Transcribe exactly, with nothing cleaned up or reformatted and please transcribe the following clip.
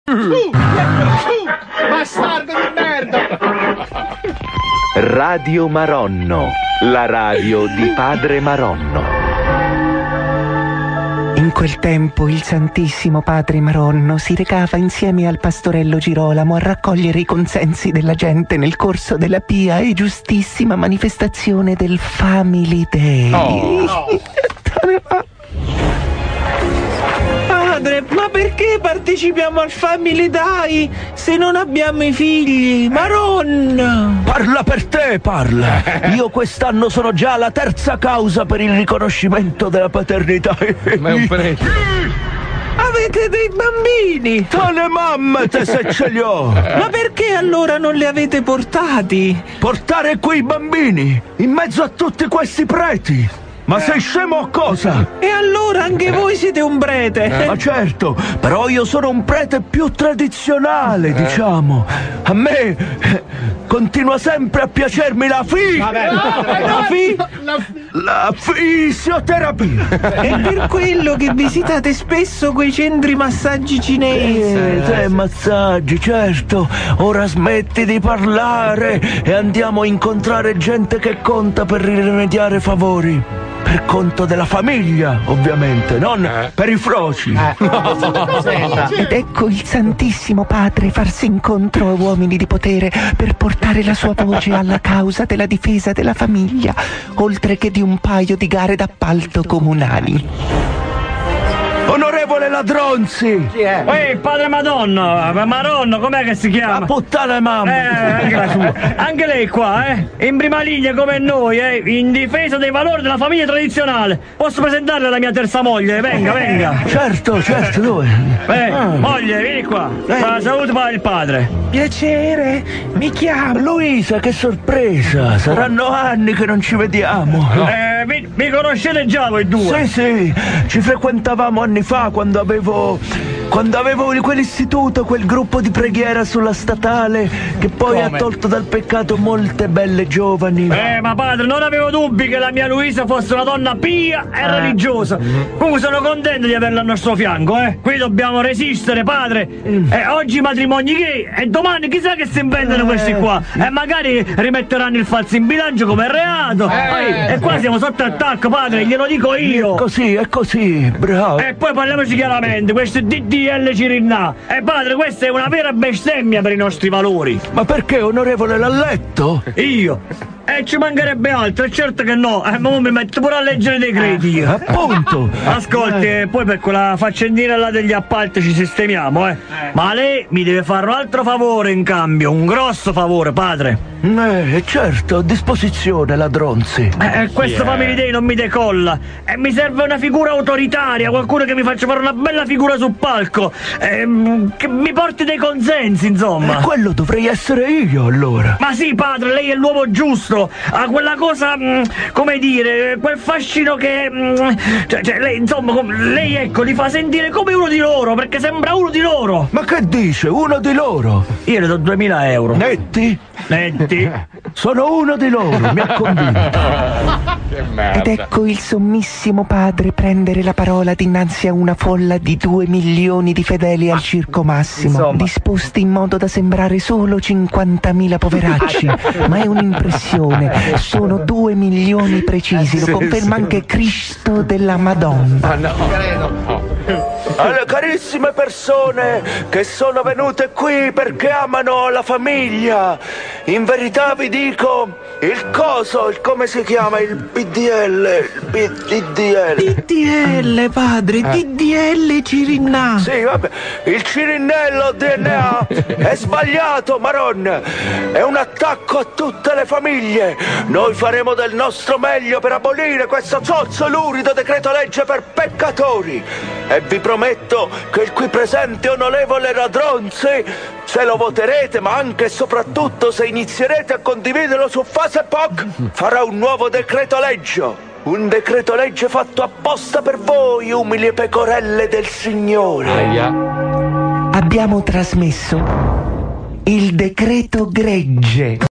Bastardo di merda! Radio Maronno, la radio di Padre Maronno. In quel tempo il Santissimo Padre Maronno si recava insieme al pastorello Girolamo a raccogliere i consensi della gente nel corso della pia e giustissima manifestazione del Family Day. Oh, no. Padre, ma perché partecipiamo al Family Day se non abbiamo i figli? Maron! Parla per te, parla! Io quest'anno sono già alla terza causa per il riconoscimento della paternità. Ma è un prete. Avete dei bambini! Tale mammete se ce li ho! Ma perché allora non li avete portati? Portare qui i bambini, in mezzo a tutti questi preti! Ma sei scemo o cosa? E allora anche voi siete un prete? Ma certo, però io sono un prete più tradizionale, diciamo. A me eh, continua sempre a piacermi la fi... Vabbè, La fi... La fisioterapia. È per quello che visitate spesso quei centri massaggi cinesi. Eh, te massaggi, certo. Ora smetti di parlare e andiamo a incontrare gente che conta per rimediare favori. Per conto della famiglia, ovviamente, non eh. per i froci. Eh. No. Ed ecco il Santissimo Padre farsi incontro a uomini di potere per portare la sua voce alla causa della difesa della famiglia, oltre che di un paio di gare d'appalto comunali. Onorevole Ladronzi! Chi è? Ehi, padre Madonna, Maronno, com'è che si chiama? La puttana mamma! Eh, anche la sua. Anche lei qua, eh? In prima linea come noi, eh? In difesa dei valori della famiglia tradizionale. Posso presentarle la mia terza moglie? Venga, venga. Certo, certo, dove? Eh, ah. Moglie, vieni qua. Fa saluto per il padre. Piacere, mi chiamo Luisa, che sorpresa! Saranno anni che non ci vediamo. No. Eh, mi, mi conoscete già voi due? Sì, sì, ci frequentavamo anni fa quando avevo quando avevo quell'istituto, quel gruppo di preghiera sulla statale che poi Come? ha tolto dal peccato molte belle giovani. Eh, ma padre, non avevo dubbi che la mia Luisa fosse una donna pia e eh. religiosa. Comunque sono contento di averla al nostro fianco, eh. Qui dobbiamo resistere, padre. Mm. Eh, oggi matrimoni gay e domani chissà che si inventano eh. questi qua. E magari rimetteranno il falso in bilancio come reato. Eh. E qua siamo sotto attacco, padre, glielo dico io. È così, è così, bravo. E poi parliamoci chiaramente, questo è D D L Cirinna. E padre, questa è una vera bestemmia per i nostri valori. Ma perché, onorevole, l'ha letto? Io? E eh, ci mancherebbe altro, è certo che no, eh, ma mi metto pure a leggere i decreti io. Appunto. Ascolti, eh. poi per quella faccendina là degli appalti ci sistemiamo, eh. eh. Ma lei mi deve fare un altro favore in cambio, un grosso favore, padre. Eh, certo, a disposizione, Ladronzi. Eh, eh, questo yeah. Family Day non mi decolla. E eh, mi serve una figura autoritaria, qualcuno che mi faccia fare una bella figura sul palco. Eh, che mi porti dei consensi, insomma. E quello dovrei essere io, allora. Ma sì, padre, lei è l'uomo giusto. Ha quella cosa, mh, come dire, quel fascino che... Mh, cioè, cioè, lei, insomma, com- lei, ecco, li fa sentire come uno di loro, perché sembra uno di loro. Ma che dice? Uno di loro? Io le do duemila euro. Netti? Netti. Sono uno di loro, mi ha convinto. Che merda. Ed ecco il sommissimo padre prendere la parola dinanzi a una folla di due milioni di fedeli al Circo Massimo, insomma, disposti in modo da sembrare solo cinquantamila poveracci, ma è un'impressione. Sono due milioni precisi, lo conferma anche Cristo della Madonna. Ah, no, credo. Alle carissime persone che sono venute qui perché amano la famiglia, in verità vi dico, il coso, il come si chiama, il P D L, il D D L. D D L, padre, D D L Cirinna. Sì, vabbè, il Cirinnello D N A è sbagliato, Maron. È un attacco a tutte le famiglie. Noi faremo del nostro meglio per abolire questo zozzo lurido decreto legge per peccatori. E vi prometto che il qui presente onorevole Ladronzi, se lo voterete, ma anche e soprattutto se inizierete a condividerlo su Facebook, farà un nuovo decreto legge. Un decreto legge fatto apposta per voi, umili pecorelle del Signore. Aia. Abbiamo trasmesso il decreto gregge.